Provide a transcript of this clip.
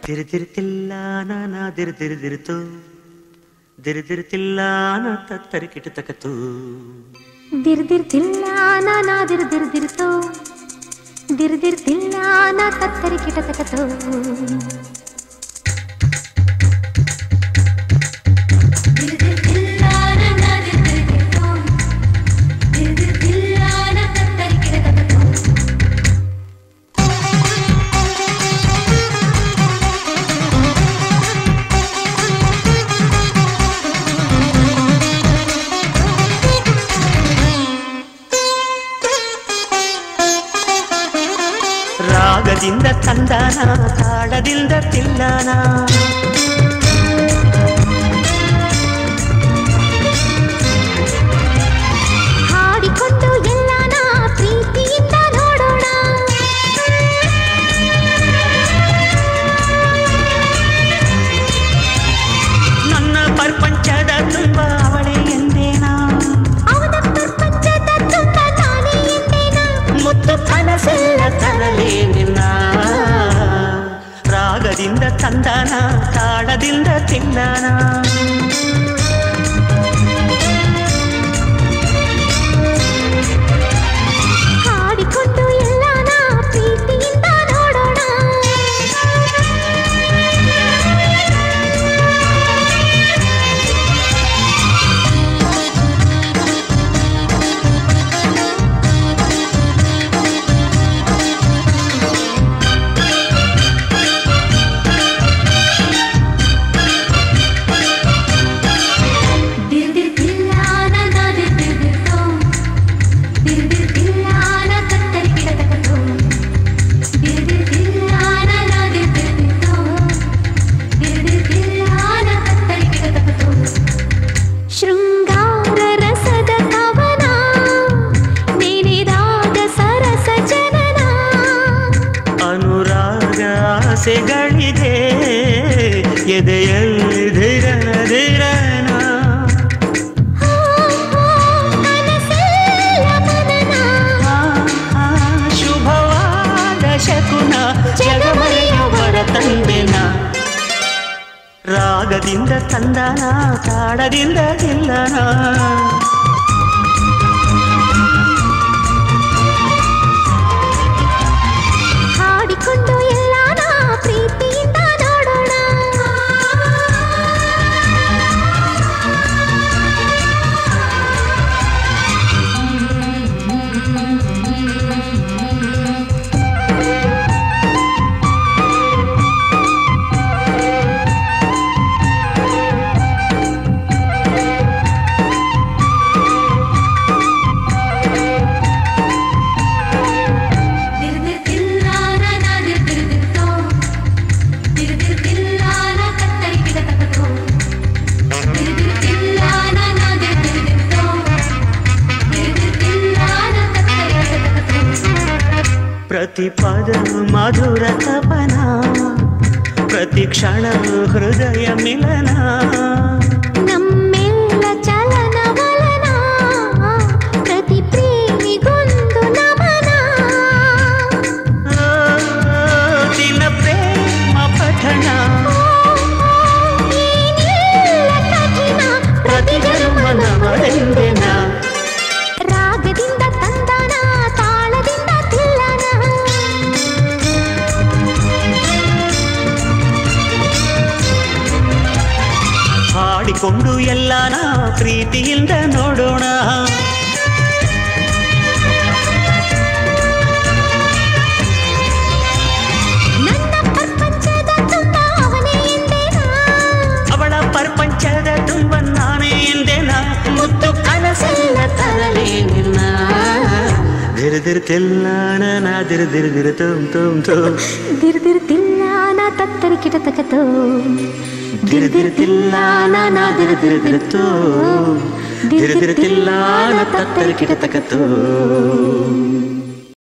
ದಿರಿದಿರ್ತಿಲ್ಲ ನಾನಾ ದಿರಿದಿರಿದಿರಿತು ದಿರಿದಿರ್ತಿಲ್ಲ ತತ್ತರಿಕಿಟ ತಕತು ದಿರಿದಿರ್ತಿಲ್ಲ ನಾನಾ ದಿರಿದಿರಿದಿರಿತು ದಿರಿದಿರ್ತಿಲ್ಲ ನಾ ತತ್ತರಿಕಿಟ ತಕತು ರಾಗದಿಂದ ತಂದಾನ ತಾಳದಿಂದ ತಿಲ್ಲಾನ ಹಾಡಿಕೊಂಡು ಎಲ್ಲಾನ ಪ್ರೀತಿಯಿಂದ ನೋಡೋಣ ನನ್ನ ಪ್ರಪಂಚದ ತುಂಬ ಅವಳೇ ಎಂದೇನಾ ಅವನ ಪ್ರಪಂಚದ ತುಂಬ ನಾನೇ ಎಂದೇನಾ ಮುತ್ತು ಕನಸೆಲ್ಲ ತರಲೇ ನಿನ್ನ ರಾಗದಿಂದ ತಂದಾನ ತಾಳದಿಂದ ತಿಲ್ಲಾನ ಹಾಡಿಕೊಂಡು ಎಲ್ಲಾನ ಪ್ರೀತಿಯಿಂದ ನೋಡೋಣ ಶೃಂಗಾರ ರಸದ ಕವನ ನೆನೆದಾಗ ಸರಸ ಜನನ ಅನುರಾಗ ಆಸೆಗಳಿಗೆ ಎದೆಯಲ್ಲಿ ಧಿರನ ಧಿರನ ಕನಸೆಲ್ಲ ಮನನ ಶುಭವಾದ ಶಕುನ ಜಗಮರೆಯವರ ತಂದೆನ ರಾಗದಿಂದ ತಂದಾನ ತಾಳದಿಂದ ತಿಲ್ಲನ ಹಾಡಿಕೊಂಡು ಎಲ್ಲಾನ ಪ್ರೀತಿಯಿಂದ ನೋಡೋಣ ಪ್ರತಿ ಪದ ಮಧುರ ತಪನ ಪ್ರತಿ ಕ್ಷಣ ಹೃದಯ ಮಿಲನ ನಮ್ಮೆಲ್ಲ ಚಲನ ವಲನ ಪ್ರತಿ ಪ್ರೇಮಿಗೊಂದು ನಮನ ದಿನ ಪ್ರೇಮ ಪಠಣ ಏನಿಲ್ಲ ಕಠಿಣ ಪ್ರತಿ ಜನ್ಮನ ಮರೆಂದೆನ ರಾಗದಿಂದ ತಂದಾನ ತಾಳದಿಂದ ತಿಲ್ಲನ ಹಾಡಿಕೊಂಡು ಎಲ್ಲಾನ ಪ್ರೀತಿಯಿಂದ ನೋಡೋಣ ನನ್ನ ಪ್ರಪಂಚದ ತುಂಬ ಅವನೇ ಎಂದೇನಾ ಅವಳ ಪ್ರಪಂಚದ ತುಂಬ ನಾನೇ ಎಂದೇನ ಮುತ್ತು ಕನಸೆಲ್ಲ ತರಲೇ ನಿನ್ನ ದಿರಿದಿರ್ತಿಲ್ಲ ನಾ ದಿರಿದಿರಿದಿರು ತುಮ್ ತುಮ್ ತುಮ್ ದಿರ್ದಿರ್ತಿಲ್ಲ ನಾ ತತ್ತರಿಕಿಟ ತಕತೋ ದಿರಿದಿರ್ತಿಲ್ಲ ನಾ ದಿರಿದಿರಿದಿರುತ್ತು ದಿರಿದಿರ್ತಿಲ್ಲ ನಾ ತತ್ತರಿಕಿಟ ತಕತು